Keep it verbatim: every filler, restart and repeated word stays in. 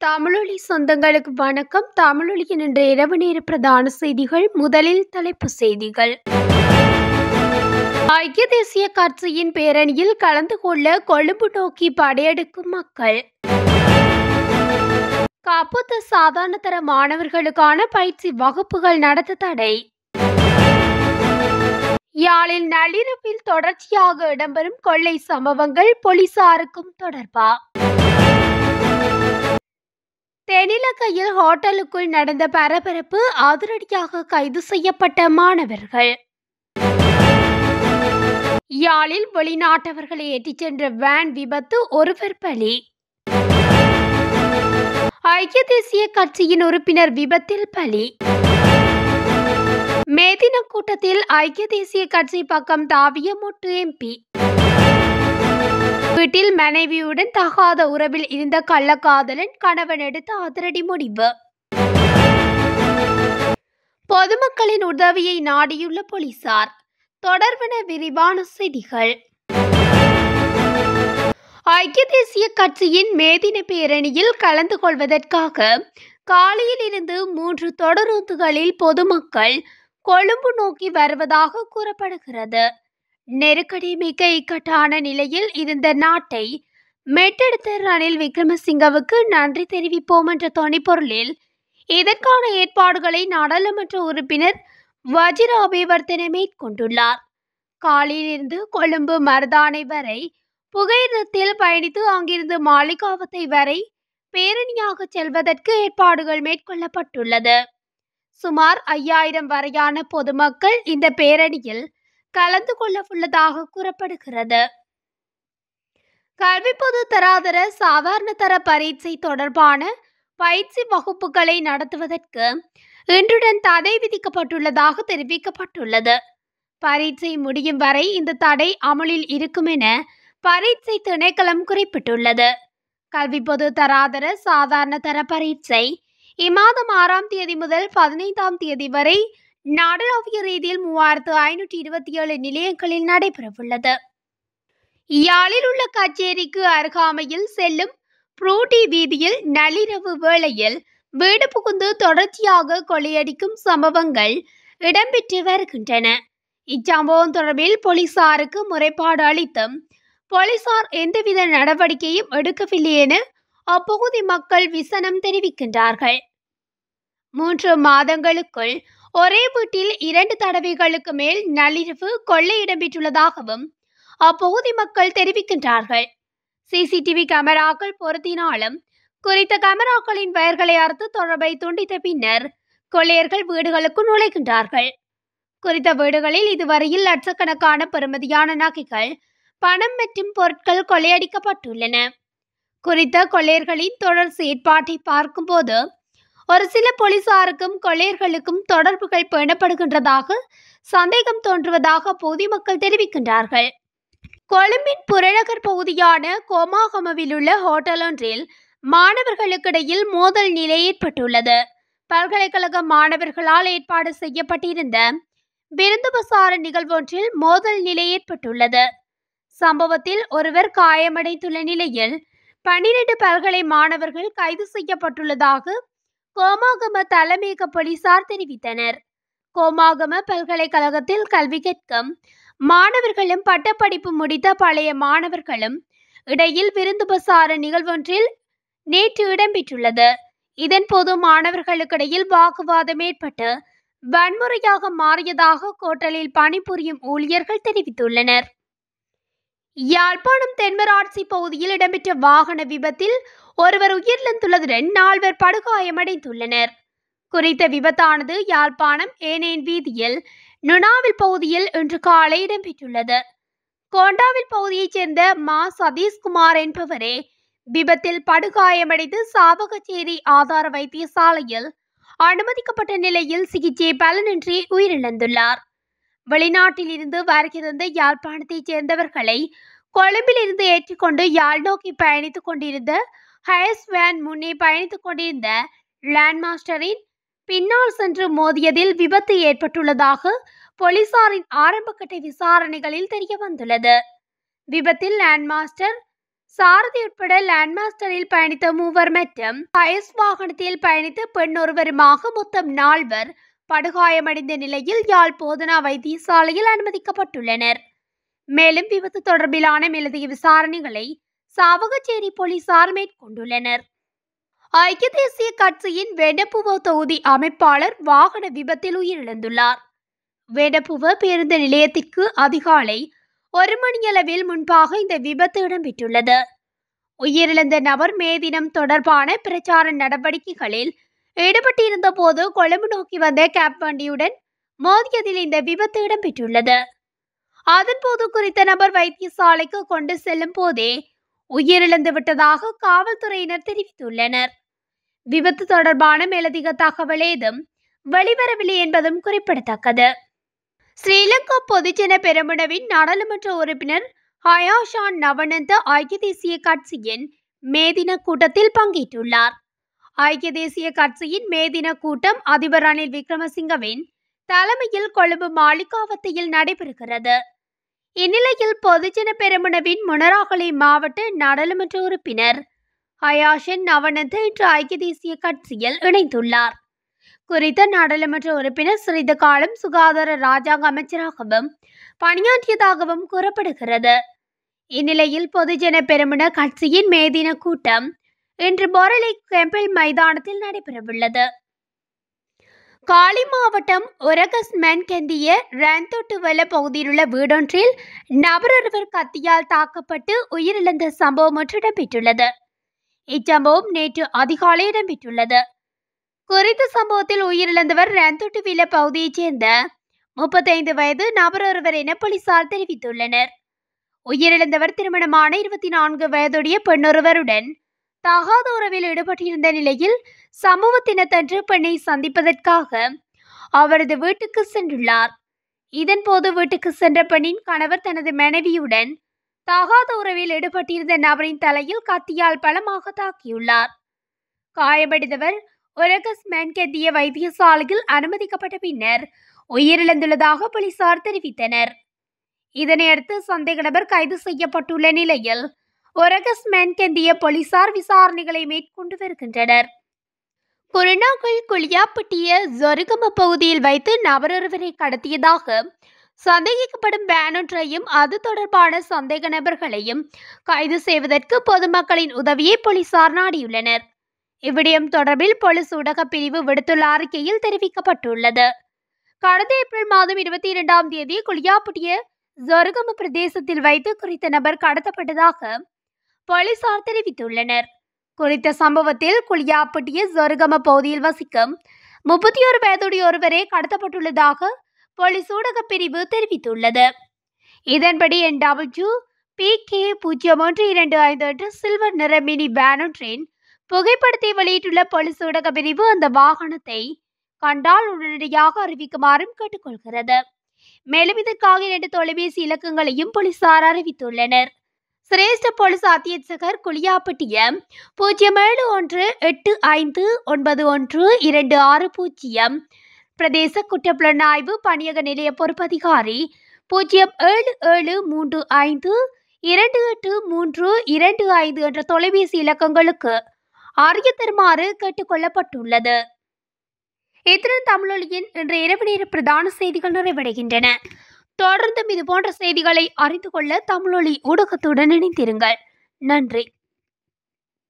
தமிழொலி சொந்தங்களுக்கு வணக்கம். தமிழொலியின் இன்றைய இரவு நேர பிரதான செய்திகள். முதலில் தலைப்புச் செய்திகள். ஐக்கிய தேசிய கட்சியின் பேரணியில் கலந்து கொள்ள கொழும்பு நோக்கி படையெடுக்கும் மக்கள். காப்போத்த சாதாரண தர மாணவர்களுக்கான பயிற்சி வகுப்புகள் நடத்த தடை. யாழில் நள்ளிரவில் தொடர்ச்சியாக இடம்பெறும் கொள்ளை சம்பவங்கள் போலீசாருக்கும் தொடர்பா? தெனிலங்கையில் ஹோட்டலுக்குள் நடந்த பரபரப்பு, அதிரடியாக கைது செய்யப்பட்ட மாணவர்கள். யாழில் வெளிநாட்டவர்களை ஏற்றிச் சென்ற வேன் விபத்து, ஒருவர் பலி. ஐக்கிய தேசிய கட்சியின் உறுப்பினர் விபத்தில் பலி. மேதின கூட்டத்தில் ஐக்கிய தேசிய கட்சி பக்கம் தாவிய மொட்டு எம்பி. வீட்டில் மனைவியுடன் தகாத உறவில் இருந்த கள்ளக்காதலன் கணவன் எடுத்த அதிரடி முடிவு. பொதுமக்களின் உதவியை நாடியுள்ள போலீசார். தொடர்பான விரிவான செய்திகள். ஐக்கிய தேசிய கட்சியின் மேதின பேரணியில் கலந்து கொள்வதற்காக காலையில் இருந்து மூன்று தொடரூந்துகளில் பொதுமக்கள் கொழும்பு நோக்கி வருவதாக கூறப்படுகிறது. நெருக்கடி மிக்க இக்கட்டான நிலையில் இருந்த நாட்டை மீட்டெடுத்த ரணில் விக்ரமசிங்கவுக்கு நன்றி தெரிவிப்போம் என்ற தொனிப்பொருளில் இதற்கான ஏற்பாடுகளை நாடாளுமன்ற உறுப்பினர் வஜிர அபிவர்த்தன மேற்கொண்டுள்ளார். காலையிலிருந்து கொழும்பு மருதானை வரை புகையிரத்தில் பயணித்து அங்கிருந்து மாளிகாவத்தை வரை பேரணியாக செல்வதற்கு ஏற்பாடுகள் மேற்கொள்ளப்பட்டுள்ளது. சுமார் ஐயாயிரம் வரையான பொதுமக்கள் இந்த பேரணியில் கலந்து கொள்ள உள்ளதாக கூறப்படுகிறது. கல்வி பொது தராதர சாதாரண தர பரீட்சை தொடர்பான பயிற்சி வகுப்புகளை நடத்துவதற்கு இன்றுடன் தடை விதிக்கப்பட்டுள்ளதாக தெரிவிக்கப்பட்டுள்ளது. பரீட்சை முடியும் வரை இந்த தடை அமலில் இருக்கும் என பரீட்சை திணைக்களம் குறிப்பிட்டுள்ளது. கல்வி பொது தராதர சாதாரண தர பரீட்சை இம்மாதம் ஆறாம் தேதி முதல் பதினைந்தாம் தேதி வரை நாடளாவிய ரீதியில் மூவாயிரத்து ஐநூற்றி இருபத்தி ஏழு நிலையங்களில் நடைபெறவுள்ளது. யாழில் உள்ள கச்சேரிக்கு அருகாமையில் செல்லும் புரூட்டி வீதியில் நள்ளிரவு வேளையில் வீடு புகுந்து தொடர்ச்சியாக கொள்ளையடிக்கும் சம்பவங்கள் இடம்பெற்று வருகின்றன. இச்சம்பவம் தொடர்பில் போலீசாருக்கு முறைப்பாடு அளித்தும் போலீசார் எந்தவித நடவடிக்கையும் எடுக்கவில்லை என அப்பகுதி மக்கள் விசனம் தெரிவிக்கின்றார்கள். மூன்று மாதங்களுக்குள் ஒரே வீட்டில் இரண்டு தடவைகளுக்கு மேல் நள்ளிரவு கொள்ளை இடம்பெற்றுள்ளதாகவும் அப்பகுதி மக்கள் தெரிவிக்கின்றார்கள். சிசிடிவி கேமராக்கள் பொருத்தினாலும் குறித்த கேமராக்களின் பெயர்களை அறுத்து தொடர்பை துண்டித்த பின்னர் கொள்ளையர்கள் வீடுகளுக்கு நுழைகின்றார்கள். குறித்த வீடுகளில் இதுவரையில் லட்சக்கணக்கான பெறுமதியான நகைகள், பணம் மற்றும் பொருட்கள் கொள்ளையடிக்கப்பட்டுள்ளன. குறித்த கொள்ளையர்களின் தொடர் செயற்பாட்டை பார்க்கும்போது ஒரு சில போலீசாருக்கும் கொள்ளையர்களுக்கும் தொடர்புகள் பேணப்படுகின்றதாக சந்தேகம் தோன்றுவதாக பொதுமக்கள் தெரிவிக்கின்றார்கள். கொழும்பின் புறநகர் பகுதியான கோமாகமவில் உள்ள ஹோட்டல் ஒன்றில் மாணவர்களுக்கிடையில் மோதல் நிலை ஏற்பட்டுள்ளது. பல்கலைக்கழக மாணவர்களால் ஏற்பாடு செய்யப்பட்டிருந்த விருந்துபசார நிகழ்வொன்றில் மோதல் நிலை ஏற்பட்டுள்ளது. சம்பவத்தில் ஒருவர் காயமடைந்துள்ள நிலையில் பனிரெண்டு பல்கலை மாணவர்கள் கைது செய்யப்பட்டுள்ளதாக கோமாகம தலைமையக போலீசார் தெரிவித்தனர். கோமாகம பல்கலைக்கழகத்தில் கல்வி கற்கும் மாணவர்களும் பட்டப்படிப்பு முடித்த பழைய மாணவர்களும் இடையில் விருந்துபசார நிகழ்வொன்றில் நேற்று இடம்பெற்றுள்ளது. இதன்போது மாணவர்களுக்கிடையில் வாக்குவாதம் ஏற்பட்டு வன்முறையாக மாறியதாக கோட்டலில் பணிபுரியும் ஊழியர்கள் தெரிவித்துள்ளனர். யாழ்ப்பாணம் தென்மராட்சி பகுதியில் இடம்பெற்ற வாகன விபத்தில் ஒருவர் உயிரிழந்துள்ளதுடன் நால்வர் படுகாயமடைந்துள்ளனர். குறித்த விபத்தானது யாழ்ப்பாணம் ஏனையன் வீதியில் நுணாவில் பகுதியில் இன்று காலை இடம்பெற்றுள்ளது. கோண்டாவில் பகுதியைச் சேர்ந்த மா சதீஷ்குமார் என்பவரே விபத்தில் படுகாயமடைந்து சாவகச்சேரி ஆதார வைத்தியசாலையில் அனுமதிக்கப்பட்ட நிலையில் சிகிச்சை பலனின்றி உயிரிழந்துள்ளார். வெளிநாட்டில் இருந்து வருகிற யாழ்ப்பாணத்தைச் சேர்ந்தவர்களை கொழும்பில் இருந்து ஏற்றிக்கொண்டு யாழ் நோக்கி பயணித்துக் கொண்டிருந்த ஹயஸ் வேன் முன்னே பயணித்துக் கொண்டிருந்த லேண்ட் மாஸ்டரின் பின்னால் சென்று மோதியதில் விபத்து ஏற்பட்டுள்ளதாக போலீசாரின் ஆரம்பகட்ட விசாரணைகளில் தெரிய வந்துள்ளது. விபத்தில் லேண்ட் மாஸ்டர் சாரதி உட்பட லேண்ட்மாஸ்டரில் பயணித்த மூவர் மற்றும் பயஸ் வாகனத்தில் பயணித்த பெண் ஒருவருமாக மொத்தம் நால்வர் படுகாயமடைந்த நிலையில் யாழ் போதனா வைத்தியசாலையில் அனுமதிக்கப்பட்டுள்ளனர். மேலும் விபத்து தொடர்பிலான மேலதிக விசாரணைகளை சாவகச்சேரி போலீசார் மேற்கொண்டுள்ளனர். ஐக்கிய தேசிய கட்சியின் வெடப்புவ தொகுதி அமைப்பாளர் வாகன விபத்தில் உயிரிழந்துள்ளார். வெடப்புவ பேருந்து நிலையத்திற்கு அதிகாலை ஒரு மணியளவில் முன்பாக இந்த விபத்து இடம்பெற்றுள்ளது. உயிரிழந்த நபர் மே தினம் தொடர்பான பிரச்சார நடவடிக்கைகளில் ஈடுபட்டிருந்த போது கொழும்பு நோக்கி வந்த கேப் வண்டியுடன் மோதியதில் இந்த விபத்து இடம்பெற்றுள்ளது. அதன்போது குறித்த நபர் வைத்தியசாலைக்கு கொண்டு செல்லும் போதே உயிரிழந்து விட்டதாக காவல்துறையினர் தெரிவித்துள்ளனர். விபத்து தொடர்பான மேலதிக தகவல் ஏதும் வெளிவரவில்லை என்பதும் குறிப்பிடத்தக்கது. ஸ்ரீலங்கா பொதுஜன பெரமுனவின் நாடாளுமன்ற உறுப்பினர் ஹயாஷான் நவநந்த ஐக்கிய தேசிய கட்சியின் மேதின கூட்டத்தில் பங்கேற்றுள்ளார். ஐக்கிய தேசிய கட்சியின் மேதின கூட்டம் அதிபர் ரணில் விக்ரமசிங்கவின் தலைமையில் கொழும்பு மாளிகாவத்தையில் நடைபெறுகிறது. இந்நிலையில் பொதுஜன பெரமுனவின் மொனராகலை மாவட்ட நாடாளுமன்ற உறுப்பினர் ஹயாஷன் நவநந்த இன்று ஐக்கிய தேசிய கட்சியில் இணைந்துள்ளார். குறித்த நாடாளுமன்ற உறுப்பினர் சிறிது காலம் சுகாதார ராஜாங்க அமைச்சராகவும் பணியாற்றியதாகவும் கூறப்படுகிறது. இந்நிலையில் பொதுஜன பெரமுன கட்சியின் மேதின கூட்டம் இன்று பொரளை கெம்பிள் மைதானத்தில் நடைபெறவுள்ளது. காலி மாவட்டம் ஒரகஸ் மென்கெந்திய ரந்தொட்டுவல பகுதியிலுள்ள வீடொன்றில் நபரொருவர் கத்தியால் தாக்கப்பட்டு உயிரிழந்த சம்பவம் ஒன்று இடம்பெற்றுள்ளது. இச்சம்பவம் நேற்று அதிகாலை இடம்பெற்றுள்ளது. குறித்த சம்பவத்தில் உயிரிழந்தவர் ரந்தொட்டுவில பகுதியைச் சேர்ந்த முப்பத்தைந்து வயது நபரொருவர் என போலீசார் தெரிவித்துள்ளனர். உயிரிழந்தவர் திருமணமான இருபத்தி நான்கு வயதுடைய பெண்ணொருவருடன் தகாத உறவில் ஈடுபட்டிருந்த நிலையில் சம்பவ தினத்தன்று பெண்ணை சந்திப்பதற்காக அவரது வீட்டுக்கு சென்றுள்ளார். இதன்போது வீட்டுக்கு சென்ற பெண்ணின் கணவர் தனது மனைவியுடன் தகாத உறவில் ஈடுபட்டிருந்த நபரின் தலையில் கத்தியால் பலமாக தாக்கியுள்ளார். காயமடைந்தவர் ஒரகஸ் மென்கெந்திய வைத்தியசாலையில் அனுமதிக்கப்பட்ட பின்னர் உயிரிழந்துள்ளதாக போலீசார் தெரிவித்தனர். இதனையடுத்து சந்தேக நபர் கைது செய்யப்பட்டுள்ள நிலையில் ஒரகஸ் மென்கெந்திய போலீசார் விசாரணைகளை மேற்கொண்டு வருகின்றனர். குருணாகல் குளியாப்பட்டிய ஜொருகம பகுதியில் வைத்து நபரொருவரை கடத்தியதாக சந்தேகிக்கப்படும் வேனொன்றையும் அது தொடர்பான சந்தேக நபர்களையும் கைது செய்வதற்கு பொதுமக்களின் உதவியை போலீசார் நாடியுள்ளனர். இவ்விடயம் தொடர்பில் போலீஸ் ஊடக பிரிவு விடுத்துள்ள அறிக்கையில் தெரிவிக்கப்பட்டுள்ளது. கடந்த ஏப்ரல் மாதம் இருபத்தி இரண்டாம் தேதி குளியாப்பட்டிய ஜொருகம பிரதேசத்தில் வைத்து குறித்த நபர் கடத்தப்பட்டதாக போலீசார் தெரிவித்துள்ளனர். குறித்த சம்பவத்தில் குளியாப்பட்டிய ஜொருகம பகுதியில் வசிக்கும் முப்பத்தி ஒரு வயதுடைய ஒருவரே கடத்தப்பட்டுள்ளதாக போலீஸ் ஊடக பிரிவு தெரிவித்துள்ளது. இதன்படி என் டபிள்யூ பி கே பூஜ்ஜியம் ஒன்று இரண்டு ஐந்து என்ற சில்வர் நிற மினி வேனொன்றின் புகைப்படத்தை வெளியிட்டுள்ள போலீஸ் ஊடக பிரிவு அந்த வாகனத்தை கண்டால் உடனடியாக அறிவிக்குமாறும் கேட்டுக்கொள்கிறது. மேலும் இதற்காக இரண்டு தொலைபேசி இலக்கங்களையும் போலீசார் அறிவித்துள்ளனர். சிரேஷ்ட போலீஸ் அத்தியட்சகர் குளியாப்பட்டிய பூஜ்ஜியம் ஏழு ஒன்று எட்டு ஐந்து ஒன்பது ஒன்று இரண்டு ஆறு பூஜ்ஜியம் பிரதேச குற்றப்புலனாய்வு பணியக நிலைய பொறுப்பதிகாரி பூஜ்ஜியம் ஏழு ஏழு மூன்று ஐந்து இரண்டு எட்டு மூன்று இரண்டு ஐந்து என்ற தொலைபேசி இலக்கங்களுக்கு அறிய தருமாறு கேட்டுக்கொள்ளப்பட்டுள்ளது. இத்துடன் தமிழொலியின் இன்றைய இரவு நேர பிரதான செய்திகள் நிறைவடைகின்றன. தொடர்ந்தும் இதுபோன்ற செய்திகளை அறிந்து கொள்ள தமிழொலி ஊடகத்துடன் இணைந்திருங்கள். நன்றி.